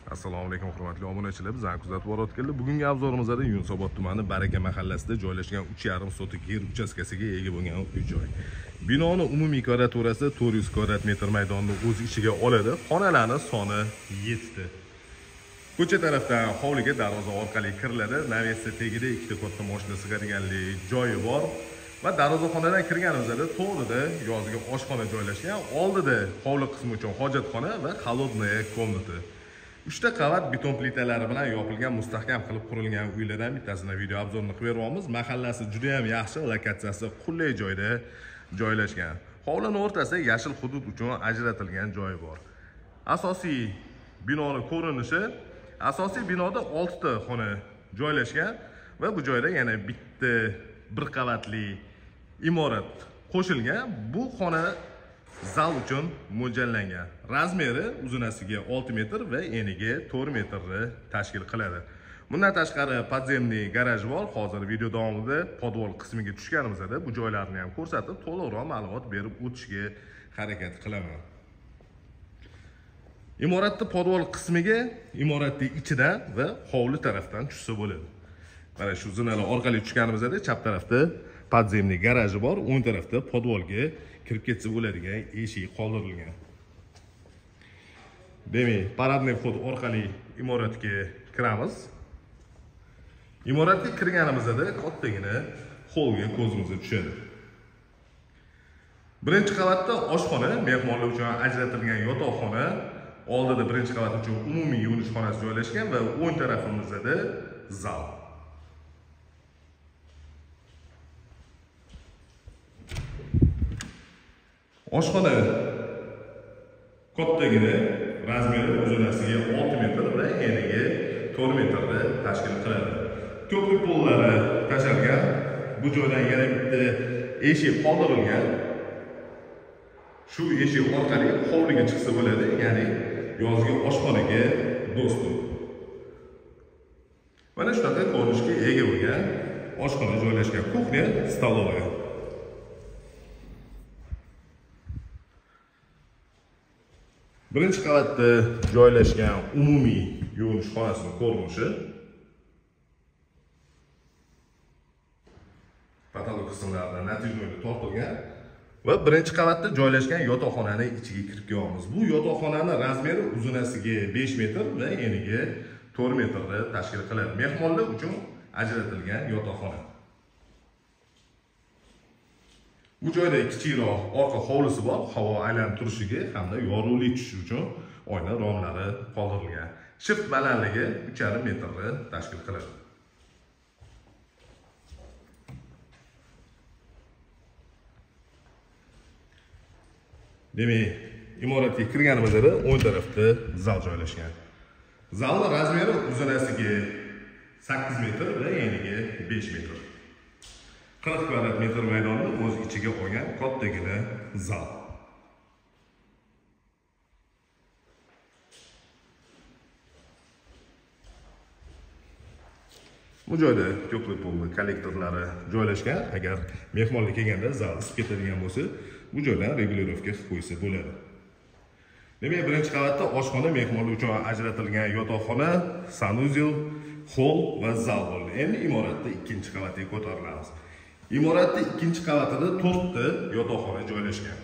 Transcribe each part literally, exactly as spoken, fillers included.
Assalomu alaykum hurmatli obunachilar, bizani kuzatib borayotganlar. Bugungi obzorimizda Yunusobod tumani Baraka mahallasida joylashgan uch yarim sotik yer uchastkasiga ega bo'lgan uy-joy. Binoning umumiy kvadraturasi to'rt yuz kvadrat metr maydonni o'z ichiga oladi. Xonalarning soni yetti. Ko'cha tarafdan hovliga darvoza orqali kiriladi. Navesi tegida ikkita katta mashina sig'adiganlik joyi bor va darvozaxonadan kirganimizda to'g'rida yozgi oshxona joylashgan. Oldida hovli qismi uchun hojatxona va холодная komnata. uchta qavat beton plitalari bilan yopilgan mustahkam qilib qurilgan uylardan bittasini video obzorini qilib beryapmiz. Mahallasi juda ham yaxshi, lokatsiyasi qulay joyda joylashgan. Hovlining o'rtasida yashil hudud uchun ajratilgan joyi bor. Asosiy binoning ko'rinishi, asosiy binoda olti ta xona joylashgan va bu joyda yana bitta bir qavatli imorat qo'shilgan. Bu xona zal uchun mo'ljallangan. Razmeri uzunasiga olti metr va eniga to'rt metrni tashkil qiladi. Bundan tashqari podzemniy garaj bor. Hozir video davomida podvol qismiga tushganimizda bu joylarni ham ko'rsatib, to'liqroq ma'lumot berib o'tishga harakat qilaman. Imoratning podvol qismiga imoratning ichidan va hovli tarafdan tushsa bo'ladi. Mana shu zinalar orqali tushganimizda chap tarafda podzemniy garaji bor, o'ng tarafda podvolga kirib ketsa bo'ladigan eshik qoldirilgan. Demak, paradniy vxod orqali imoratga kiramiz. Imoratga kirganimizda kattagina holga ko'zimiz tushadi. Birinchi qavatda oshxona, mehmonlar uchun ajratilgan yotoqxona, oldida birinchi qavat uchun umumiy yuvinish xonasi joylashgan va o'ng tarafimizda zal. Oshxona kattagina, razmeri uzunasiga olti metr va eniga to'rt metrni tashkil qiladi. Ko'prik pollari tashalgan. Bu joydan yana bitta eshik qoldirilgan. Shu eshik orqali hovliga chiqsa bo'ladi, ya'ni yozgi oshxonaga do'stlik. Mana shunaqa ko'rinishga ega bo'lgan oshxona joylashgan, kuxnya, stolовая. Birinchi qavatda joylashgan umumiy yuvinish xonasining ko'rinishi. Patolog qismlaridan natijada tortilgan va birinchi qavatda joylashgan yotoqxonaning ichiga kirib kelamiz. Bu yotoqxonaning razmeri uzunasiga besh metr va eniga to'rt metrni tashkil qiladi. Mehmonlar uchun ajratilgan yotoqxona. Bu joyda kichikroq orqa hovlisi bor, havo aylanib turishiga hamda yorug'lik tushishi uchun oyna romlari qoldirilgan. Shift balandligi uch yarim metrni tashkil qiladi. Demak, imoratga kirganimizda o'ng tarafda zal joylashgan. Zalning razmeri uzunasiga sakkiz metr va eniga besh metr. qirq kvadrat metr maydonni o'z ichiga olgan kattagina zal. Bu joyda ko'prik polni kollektorlari joylashgan. Agar mehmonlar kelganda zal isib ketadigan bo'lsa, bu joydan regulirovka qilib qo'ysa bo'ladi. Demak, birinchi qavatda oshxona, mehmonlar uchun ajratilgan yotoqxona, sanuzel, hol va zal bo'ldi. Endi imoratda ikkinchi qavatga ko'tarilamiz. Imoratning ikkinchi qavatida to'rtta yotoqxona joylashgan.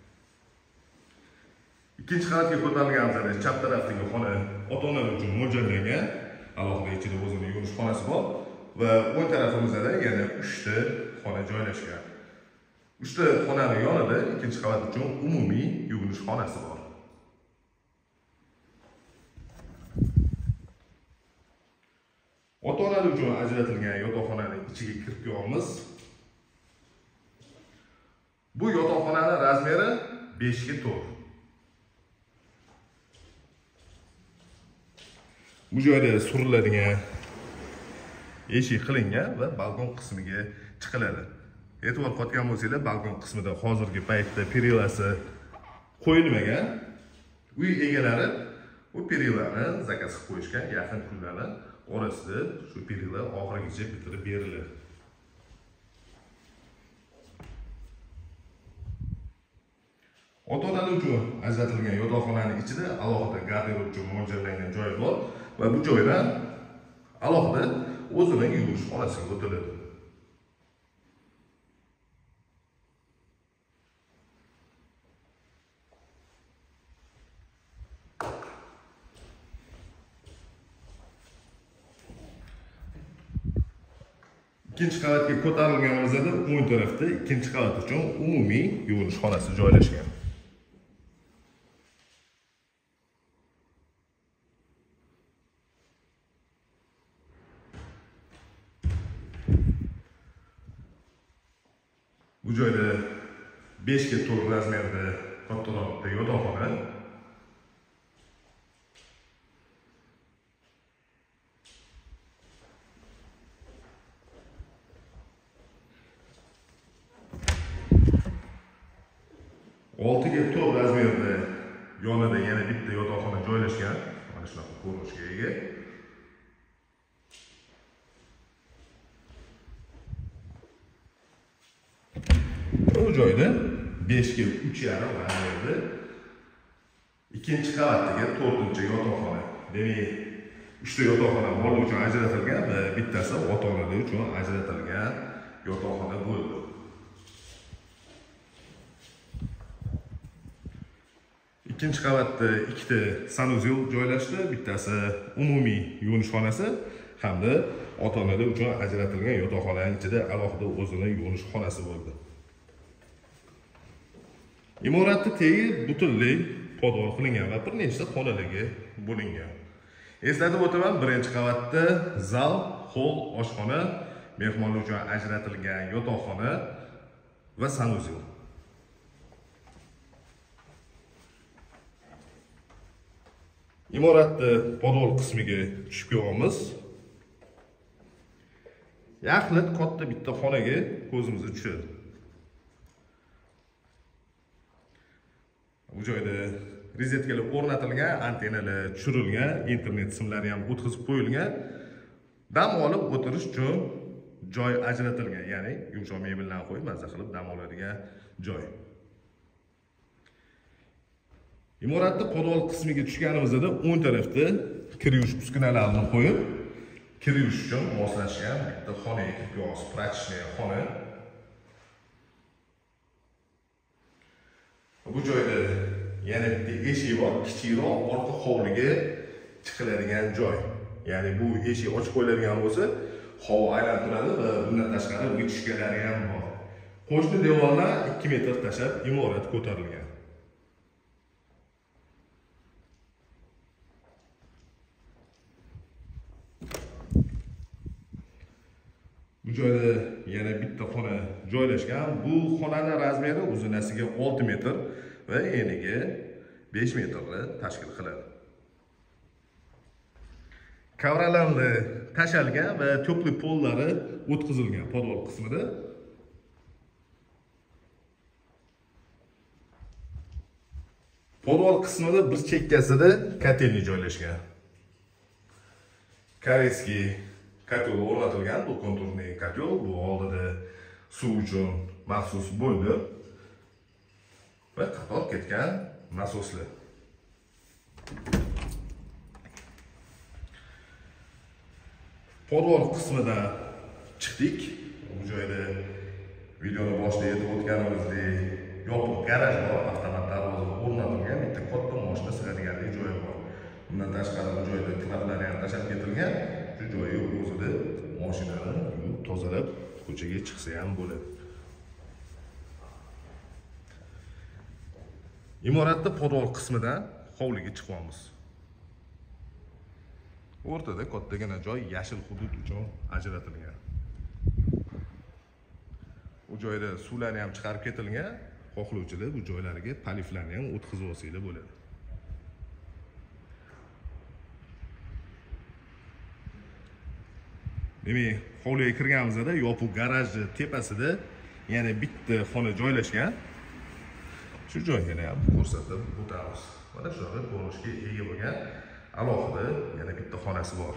Ikkinchi qavatga ko'tarilganimizda chap tarafdagi xona ota-onalar uchun mo'ljallangan. Alohida ichida o'zining yuvinish xonasi bor va o'ng tarafimizda yana uchta xona joylashgan. uchta xonaning yonida ikkinchi qavat uchun umumiy yuvinish xonasi bor. Ota-onalar uchun ajratilgan yotoqxonaning ichiga kirib kelamiz. Bu yotoqxonaning razmeri besh ga to'rt. Bu joyda suriladigan eshik qilingan va balkon qismiga chiqiladi. E'tibor qotgan bo'lsanglar, balkon qismida hozirgi paytda perilasi qo'yilmagan. Uy egalari bu perilani zakaz qilib qo'yishgan, yaqin kunlarda orasida shu perila oxirigacha bitirib beriladi. Ota-onalar uchun ajratilgan yotoqxonaning ichida alohida garderob uchun mo'ljallangan joy bor va bu joydan alohida o'zining yuvinish xonasiga o'tiladi. İkinci qavatga ko'tarilganimizda o'ng tarafda ikkinchi qavat uchun umumiy yuvinish xonasi joylashgan. Bu joyda besh ga to'rt razmerda kattaroq yotoqxona. olti ga to'rt razmerda yonida yana bitta yotoqxona joylashgan. Mana shunaqa ko'rinishga ega. Bu joyda besh ga uch yarim razmerda ikkinchi qavatdagi to'rtinchi yotoqxona. Demak, uchta yotoqxona bola uchun ajratilgan va bittasi ota-onalar uchun ajratilgan yotoqxona bo'ldi. İkinci qavatda ikkita sanuzel joylashdi. Bittasi umumiy yuvinish xonasi hamda ota-onalar uchun ajratilgan yotoqxonaning ichida alohida o'zining yuvinish xonasi bo'ldi. Imoratning tegi butunlay podol qilingan va bir nechta xonalarga bo'lingan. Eslatib o'taman, birinchi qavatda zal, hol, oshxona, mehmonlar uchun ajratilgan yotoqxona va sanuzel. Imoratni podol qismiga tushib ko'ramiz. Yaxlit katta bitta xonaga ko'zimiz tushadi. Bu joyda rozetkalar o'rnatilgan, antennalar tushirilgan, internet simlari ham o'tkazib qo'yilgan. Dam olib o'tirish uchun joy ajratilgan, ya'ni yumshoq mebellarni qo'yib mazza qilib dam oladigan joy. Imoratni podol qismiga tushganimizda o'ng tarafda kir yuvish uskunalarini qo'yib, kir yuvish uchun moslashgan bitta xonaga kirib ko'ramiz. Praktik xona. Bu joyda yana bitta eshik bor, kichikroq orqa hovliga chiqiladigan joy. Ya'ni bu eshik ochib qo'yiladigan bo'lsa, havo aylantiradi va bundan tashqari vechkalari ham bor. Qo'shni devorlar ikki metr tashlab imorat ko'tarilgan. Bu joyda yana bitta xona joylashgan. Bu xonaning razmeri uzunasiga olti metr va eniga besh metrni tashkil qiladi. Kavralarni tashalgan va to'pli pollari o'tkazilgan podol qismida. Podol qismida bir chekkasida kotelni joylashgan. Koreyskiy kotel o'rnatilgan, bu konturli kotel, bu oldida suv uchun maxsus bo'ldi va qator ketgan nasoslar. Podol qismidan chiqdik. Bu joyda videoni boshida aytib o'tganimizdek yopiq garaj bor, avtomat darvoza o'rnatilgan, bitta katta mashina sig'adigan joy bor. Bundan tashqari bu joyda traplar ham tashab ketilgan. Shu joyi o'zida mashinani yuvib tozalab ko'chaga chiqsa ham bo'ladi. Imoratning podol qismidan hovliga chiqamiz. O'rtada kattagina joy yashil hudud uchun ajratilgan. Bu joyda suvlarni ham chiqarib ketilgan. Xohlovchilar bu joylariga paliflarni ham o'tkazib olsanglar bo'ladi. Demak, hovliga kirganimizda yopiq garajni tepasida yana bitta xona joylashgan. Shu joyga ham ko'rsatib o'tamiz. Mana shunaqa ko'rinishga ega bo'lgan alohida yana bitta xonasi bor.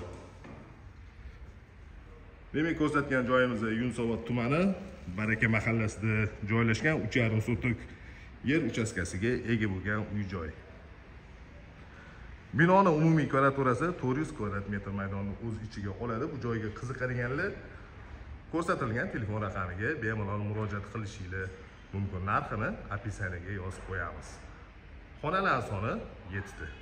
Demak, ko'rsatgan joyimiz Yunusobod tumani, Baraka mahallasida joylashgan uch yarim sotik yer uchastkasiga ega bo'lgan uy-joy. Binoning umumiy kvadraturasi to'rt yuz kvadrat metr maydonni o'z ichiga oladi. Bu joyga qiziqadiganlar ko'rsatilgan telefon raqamiga bemalol murojaat qilishingiz mumkin. Narxini opisiyaga yozib qo'yamiz. Xonalar soni yetti ta.